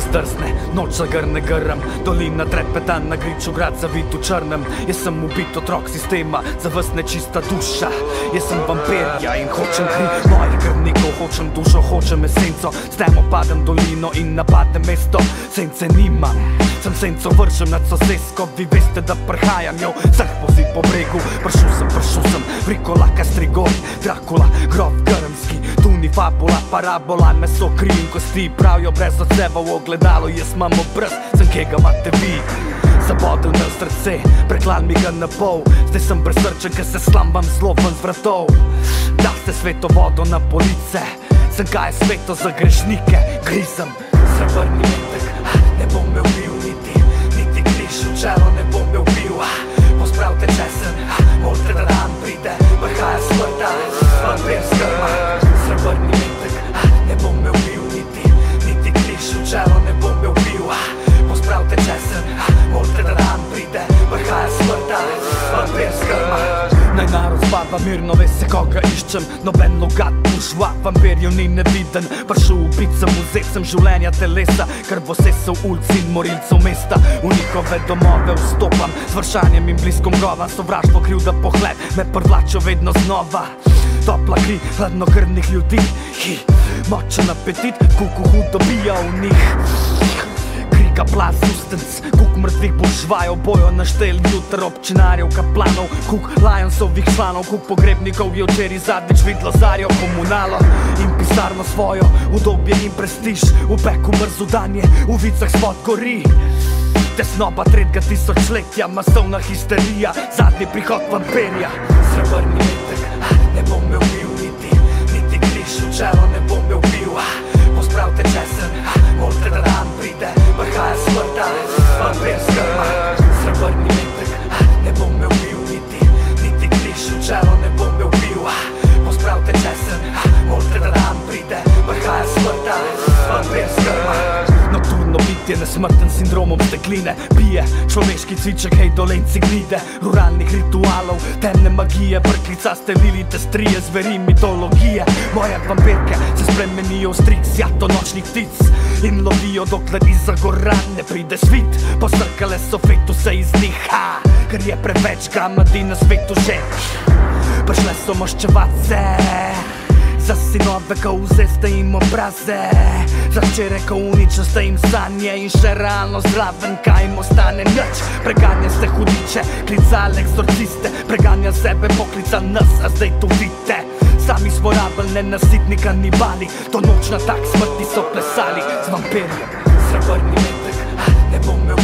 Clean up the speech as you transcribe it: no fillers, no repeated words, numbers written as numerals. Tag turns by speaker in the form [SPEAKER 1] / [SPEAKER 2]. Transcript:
[SPEAKER 1] zdrsne, noč zagrne grm, dolina trepeta na griču, grad zavit v črnem. Jaz sem ubit otrok sistema, za vas nečista duša. Jaz sem vampirja in hočem kri mojih krvnikov, hočem dušo, hočem esenco. S tem opadem dolino in napadem mesto, sence nimam. Sem senco vršem nad sosesko, vi veste, da prhajam, jo, vseh vozi po bregu. Prišel sem, Vrikolaka Strigoj, Drakula, grof grmski. Tu ni fabula, parabola, meso, kri in kosti. Pravijo brez odseva v ogledalo, jaz imam obraz, sem kega imate vi. Zabodel me v srce, preklal mi ga na pol. Zdaj sem brezsrčen, ker se slambam zelo ven z vratov. Da ste sveto vodo na police, sem kaj je sveto za grešnike. Grizem srebrni metek, ne bom me ubil, niti križ v čelo ne bom me ubil. Pospravite česen, molite da dan pride, prihaja smrta, vampir skrma. Srebrni metek, ne bom me ubil, niti križ v čelo ne bom me ubil. Pospravite česen, molite da dan pride, prihaja smrta, vampir skrma. Naj narod spava mirno, ve se koga iščem, noben logat buržva, vampirjev ni neviden. Prišel ubit sem, vzet sem življenja telesa, krvosesov ulic in morilcev mesta. V njihove domove vstopam, z vršanjem in bliskom govan. Sovraštvo, krivda, pohled, me privlačijo vedno znova. Topla kri, hladnokrvnih ljudi, močen apetit, kuku hudo bija v njih. Kriga plas ustenc, kuk mrtvih buržvajev, bojo naštel jutr občinarjev, kaplanov, kuk Lionsovih članov, kuk pogrebnikov je včeraj zadnjič vidlo zarjo, komunalo in pisarno svojo, udobje in prestiž, v peku mrzu danje, v vicah spod gori. Tesnoba tretjega tisočletja, masovna histerija, zadnji prihod vampirja. Srebrni metek, ne bom me ubil, niti križ v čelo ne bom me ubil. Pospravite česen, molite da dan pride, prihaja smrta, vampir skrma. Srebrni metek, ne bom me ubil, niti križ v čelo ne bom me ubil. Pospravite česen, molite da dan pride, prihaja smrta, vampir skrma. Nocturno bitje, nesmrten sindromom stekline, pije človeški cviček, hej dolenci gnide. Ruralnih ritualov, temne magije, prklicaste lilite strije, zveri mitologije. Moje vampirke se spremenijo v striks, jato nočnih ptic in lovijo, dokler iza gora ne pride svit. Posrkale so fetuse iz njih, ker je preveč gamadi na svetu že. Prišle so maščevat se za sinove, ko vzeste jim obraze, za hčere, ko uničen ste jim sanje in še realno zraven, kaj jim ostane nič. Preganja ste hudiče, klicali eksorciste, preganja sebe, poklica nas, a zdaj to vidite. Sami smo rabili nenasitni kanibali, to noč na tak smrti so plesali z vampirjem. Srebrni metek, ne bom me